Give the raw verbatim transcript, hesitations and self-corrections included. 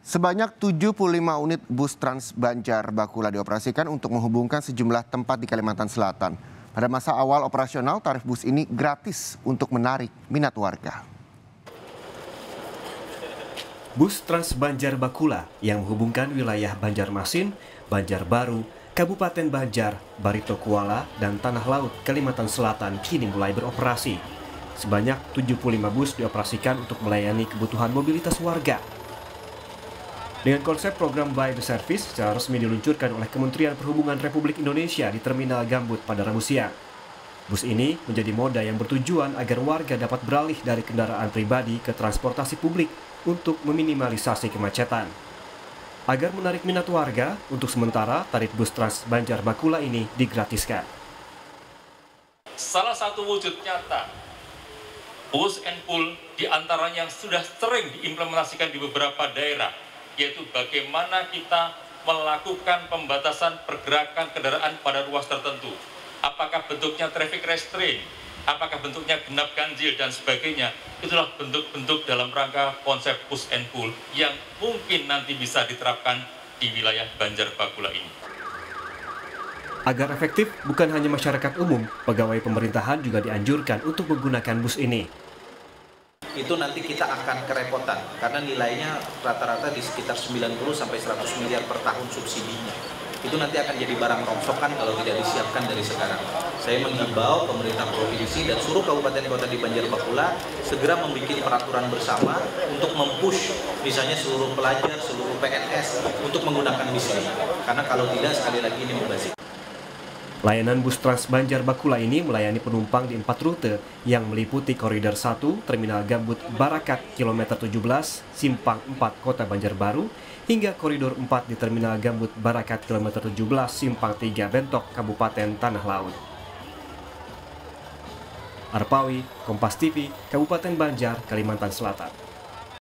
Sebanyak tujuh puluh lima unit bus Trans Banjar Bakula dioperasikan untuk menghubungkan sejumlah tempat di Kalimantan Selatan. Pada masa awal operasional, tarif bus ini gratis untuk menarik minat warga. Bus Trans Banjar Bakula yang menghubungkan wilayah Banjarmasin, Banjarbaru, Kabupaten Banjar, Barito Kuala, dan Tanah Laut, Kalimantan Selatan kini mulai beroperasi. Sebanyak tujuh puluh lima bus dioperasikan untuk melayani kebutuhan mobilitas warga. Dengan konsep program By the Service secara resmi diluncurkan oleh Kementerian Perhubungan Republik Indonesia di Terminal Gambut pada Rabu siang. Bus ini menjadi moda yang bertujuan agar warga dapat beralih dari kendaraan pribadi ke transportasi publik untuk meminimalisasi kemacetan. Agar menarik minat warga, untuk sementara tarif bus Trans Banjar Bakula ini digratiskan. Salah satu wujud nyata push and pull diantaranya yang sudah sering diimplementasikan di beberapa daerah, yaitu bagaimana kita melakukan pembatasan pergerakan kendaraan pada ruas tertentu. Apakah bentuknya traffic restraint, apakah bentuknya genap ganjil, dan sebagainya. Itulah bentuk-bentuk dalam rangka konsep push and pull yang mungkin nanti bisa diterapkan di wilayah Banjar Bakula ini. Agar efektif, bukan hanya masyarakat umum, pegawai pemerintahan juga dianjurkan untuk menggunakan bus ini. Itu nanti kita akan kerepotan karena nilainya rata-rata di sekitar sembilan puluh sampai seratus miliar per tahun subsidinya. Itu nanti akan jadi barang rongsokan kalau tidak disiapkan dari sekarang. Saya mengimbau pemerintah provinsi dan seluruh kabupaten kota di Banjar Bakula segera membuat peraturan bersama untuk mempush misalnya seluruh pelajar, seluruh P N S untuk menggunakan bis ini. Karena kalau tidak, sekali lagi ini membazir. Layanan bus Trans Banjar Bakula ini melayani penumpang di empat rute yang meliputi koridor satu, Terminal Gambut Barakat, kilometer tujuh belas, Simpang empat, Kota Banjarbaru, hingga koridor empat di Terminal Gambut Barakat, kilometer tujuh belas, Simpang tiga, Bentok, Kabupaten Tanah Laut. Arpawi, Kompas T V, Kabupaten Banjar, Kalimantan Selatan.